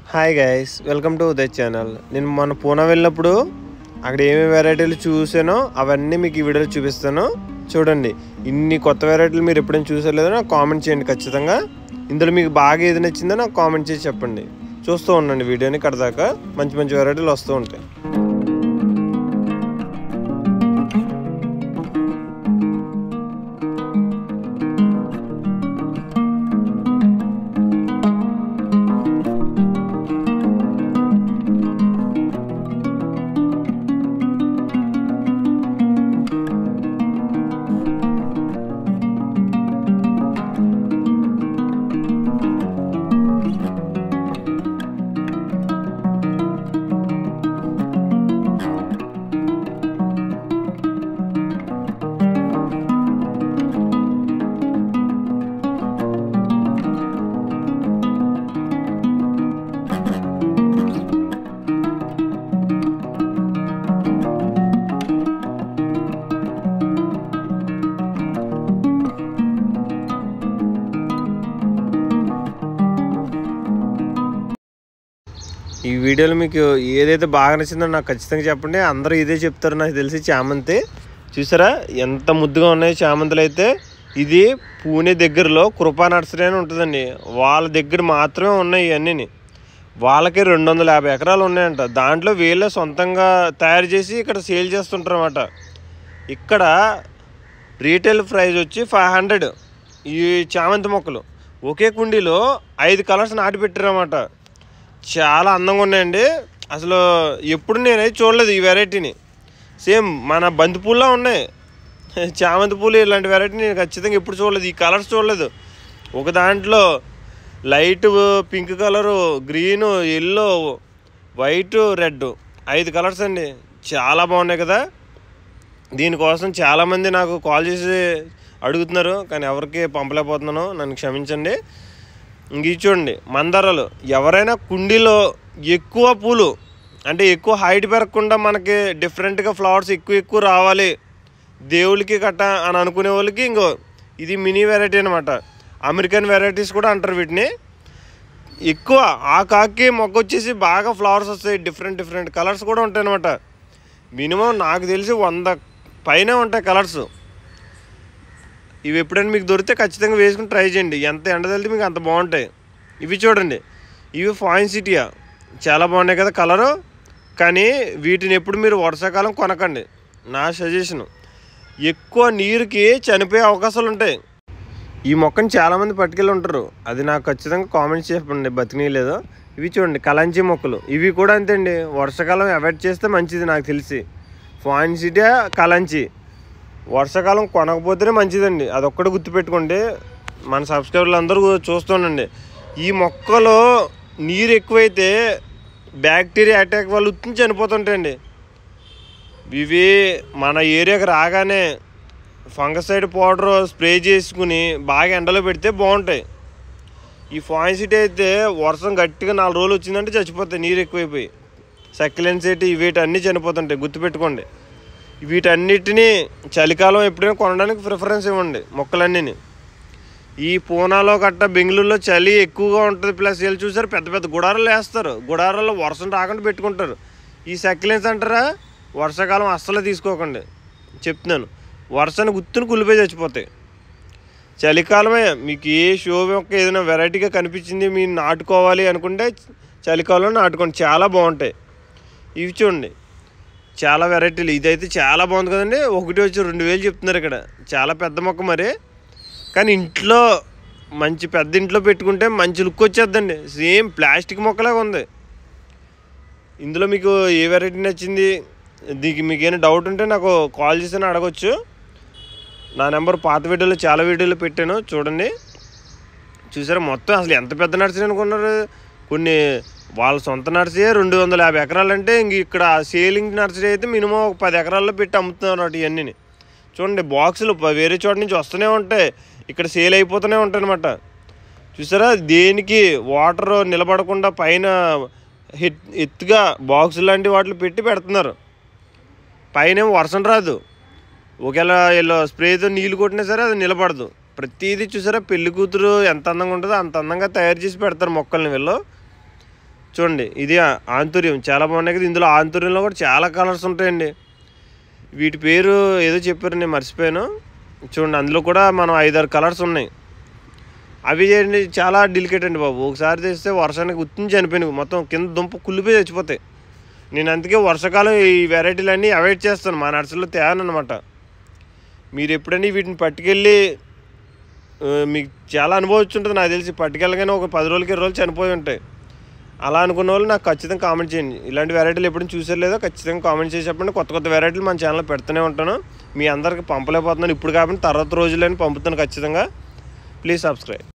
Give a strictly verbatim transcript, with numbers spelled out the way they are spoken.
Hi guys, welcome to Uday channel. నేను మన పూనా వెళ్ళినప్పుడు అక్కడ ఏమేమి వెరైటీలు చూసానో అవన్నీ మీకు ఈ వీడియోలో చూపిస్తాను. చూడండి, ఇన్ని కొత్త వెరైటీలు మీరు ఎప్పుడైనా చూసలేదో నాకు కామెంట్ చేయండి ఖచ్చితంగా. ఇందులో మీకు బాగా ఏది నచ్చిందో నాకు కామెంట్ చేసి చెప్పండి. చూస్తూ ఉండండి వీడియోని కడదాకా, మంచి మంచి వెరైటీలు వస్తూ ఉంటాయి. ఈ వీడియోలో మీకు ఏదైతే బాగా నచ్చిందో నాకు ఖచ్చితంగా చెప్పండి. అందరూ ఇదే చెప్తారు నాకు తెలిసి. చామంతి చూసారా ఎంత ముద్దుగా ఉన్నాయి చామంతులు. అయితే ఇది పూణే దగ్గరలో కృపా నర్సరీ అని ఉంటుందండి. వాళ్ళ దగ్గర మాత్రమే ఉన్నాయి ఇవన్నీ. వాళ్ళకి రెండు వందల యాభై ఎకరాలు ఉన్నాయంట. దాంట్లో వీళ్ళే సొంతంగా తయారు చేసి ఇక్కడ సేల్ చేస్తుంటారు అన్నమాట. ఇక్కడ రీటైల్ ప్రైస్ వచ్చి ఫైవ్ హండ్రెడ్ ఈ చామంతి మొక్కలు. ఒకే కుండీలో ఐదు కలర్స్ నాటి పెట్టారన్నమాట. చాలా అందంగా ఉన్నాయండి. అసలు ఎప్పుడు నేనైతే చూడలేదు ఈ వెరైటీని. సేమ్ మన బంతిపూల్లో ఉన్నాయి చామంతి పూలు. ఇలాంటి వెరైటీ నేను ఖచ్చితంగా ఎప్పుడు చూడలేదు. ఈ కలర్స్ చూడలేదు. ఒక దాంట్లో light pink colour, green, yellow, white, red, ఐదు కలర్స్ అండి. చాలా బాగున్నాయి కదా. దీనికోసం చాలామంది నాకు కాల్ చేసి అడుగుతున్నారు, కానీ ఎవరికి పంపలేకపోతున్నాను, నన్ను క్షమించండి. ఇంక చూడండి మందారాలు. ఎవరైనా కుండీలో ఎక్కువ పూలు అంటే ఎక్కువ హైట్ పెరగకుండా మనకి డిఫరెంట్గా ఫ్లవర్స్ ఎక్కువ ఎక్కువ రావాలి దేవుడికి కట్ట అని అనుకునే వాళ్ళకి ఇంకో ఇది మినీ వెరైటీ అనమాట. అమెరికన్ వెరైటీస్ కూడా అంటారు వీటిని. ఎక్కువ ఆ కాకి మొక్క వచ్చేసి బాగా ఫ్లవర్స్ వస్తాయి. డిఫరెంట్ డిఫరెంట్ కలర్స్ కూడా ఉంటాయి అనమాట. మినిమం నాకు తెలిసి వంద పైనే ఉంటాయి కలర్స్. ఇవి ఎప్పుడైనా మీకు దొరికితే ఖచ్చితంగా వేసుకుని ట్రై చేయండి. ఎంత ఎండ తగిలితే మీకు అంత బాగుంటాయి. ఇవి చూడండి, ఇవి ఫాయిన్సిటియా. చాలా బాగున్నాయి కదా కలరు. కానీ వీటిని ఎప్పుడు మీరు వర్షాకాలం కొనకండి. నా సజెషను. ఎక్కువ నీరుకి చనిపోయే అవకాశాలు ఉంటాయి. ఈ మొక్కని చాలామంది పట్టుకెళ్ళి ఉంటారు. అది నాకు ఖచ్చితంగా కామెంట్స్ చెప్పండి బతికినీయలేదో. ఇవి చూడండి కలంచి మొక్కలు. ఇవి కూడా అంతే అండి. వర్షాకాలం అవాయిడ్ చేస్తే మంచిది నాకు తెలిసి. ఫాయిన్సిటియా, కలంచి వర్షాకాలం కొనకపోతేనే మంచిదండి. అదొక్కటి గుర్తుపెట్టుకోండి. మన సబ్స్క్రైబర్లు అందరూ చూస్తుండండి. ఈ మొక్కలో నీరు ఎక్కువైతే బ్యాక్టీరియా అటాక్ వల్ల ఉత్తి చనిపోతుంటాయండి. ఇవి మన ఏరియాకి రాగానే ఫంగసైడ్ పౌడర్ స్ప్రే చేసుకుని బాగా ఎండలో పెడితే బాగుంటాయి. ఈ ఫాయిన్సిటీ అయితే వర్షం గట్టిగా నాలుగు రోజులు వచ్చిందంటే చచ్చిపోతాయి నీరు ఎక్కువైపోయి. సక్యులెన్సైటీ వీటి అన్నీ చనిపోతుంటాయి, గుర్తుపెట్టుకోండి. వీటన్నిటినీ చలికాలం ఎప్పుడైనా కొనడానికి ప్రిఫరెన్స్ ఇవ్వండి మొక్కలన్నీ. ఈ పూనాలో గట్ట బెంగళూరులో చలి ఎక్కువగా ఉంటుంది. ప్లస్ వీళ్ళు చూసారు పెద్ద పెద్ద గుడారాలు వేస్తారు. గుడారాల్లో వర్షం రాకుండా పెట్టుకుంటారు. ఈ సక్యులెన్స్ అంటారా, వర్షాకాలం అస్సలు తీసుకోకండి చెప్తున్నాను. వర్షాన్ని గుర్తుని కులిపోయి చచ్చిపోతాయి. చలికాలమే మీకు ఏ షో మొక్క ఏదైనా వెరైటీగా కనిపించింది మీరు నాటుకోవాలి అనుకుంటే చలికాలంలో నాటుకోండి, చాలా బాగుంటాయి. ఇవి చూడండి చాలా వెరైటీలు. ఇదైతే చాలా బాగుంది కదండి. ఒకటి వచ్చి రెండు వేలు చెప్తున్నారు ఇక్కడ. చాలా పెద్ద మొక్క మరి. కానీ ఇంట్లో మంచి పెద్ద ఇంట్లో పెట్టుకుంటే మంచి లుక్ వచ్చేద్దండి. సేమ్ ప్లాస్టిక్ మొక్కలాగా ఉంది. ఇందులో మీకు ఏ వెరైటీ నచ్చింది, దీనికి మీకు ఏమైనా డౌట్ ఉంటే నాకు కాల్ చేసి అడగచ్చు. నా నెంబర్ పాత వీడియోలో చాలా వీడియోలు పెట్టాను చూడండి. చూసారా మొత్తం అసలు ఎంత పెద్ద నర్సరీ అనుకున్నారు. కొన్ని వాళ్ళ సొంత నర్సరీ రెండు వందల యాభై ఎకరాలు అంటే ఇంక ఇక్కడ సేలింగ్ నర్సరీ అయితే మినిమం ఒక పది ఎకరాల్లో పెట్టి అమ్ముతున్నారు అన్నమాట. ఇవన్నీ చూడండి బాక్సులు వేరే చోట నుంచి వస్తూనే ఉంటాయి, ఇక్కడ సేల్ అయిపోతూనే ఉంటాయి అనమాట. చూసారా దేనికి వాటర్ నిలబడకుండా పైన ఎత్తుగా బాక్సులు లాంటి వాటిలో పెట్టి పెడుతున్నారు. పైన వర్షం రాదు, ఒకవేళ వీళ్ళు స్ప్రేతో నీళ్ళు కొట్టినా సరే అది నిలబడదు. ప్రతిదీ చూసారా పెళ్లి కూతురు ఎంత అందంగా ఉంటుందో అంత అందంగా తయారు చేసి పెడతారు మొక్కల్ని వీళ్ళు. చూడండి ఇది ఆంతుర్యం చాలా బాగున్నాయి కదా. ఇందులో ఆంతుర్యంలో కూడా చాలా కలర్స్ ఉంటాయండి. వీటి పేరు ఏదో చెప్పారు, నేను మర్చిపోయాను. చూడండి అందులో కూడా మనం ఐదారు కలర్స్ ఉన్నాయి. అవి చేయండి చాలా డెలికేట్ అండి బాబు. ఒకసారి తెస్తే వర్షానికి గుర్తించి చనిపోయినాయి, మొత్తం కింద దుంప కుళ్ళిపోయి చచ్చిపోతాయి. నేను అందుకే వర్షాకాలం ఈ వెరైటీలన్నీ అవాయిడ్ చేస్తాను, మా నర్సరీలో తేను అనమాట. మీరు ఎప్పుడైనా వీటిని పట్టుకెళ్ళి మీకు చాలా అనుభవం వచ్చి ఉంటుంది నాకు తెలిసి. పట్టుకెళ్ళగానే ఒక పది రోజులకి ఇరవై రోజులు చనిపోయి ఉంటాయి. అలా అనుకున్న వాళ్ళు నాకు ఖచ్చితంగా కామెంట్ చేయండి. ఇలాంటి వెరైటీలు ఎప్పుడు చూసారు లేదో ఖచ్చితంగా కామెంట్ చేసి చెప్పండి. కొత్త కొత్త వెరైటీలు మన ఛానల్లో పెడుతూనే ఉంటాను. మీ అందరికి పంపలేకపోతున్నాను ఇప్పుడు కాబట్టి తర్వాత రోజులని పంపుతాను ఖచ్చితంగా. Please subscribe.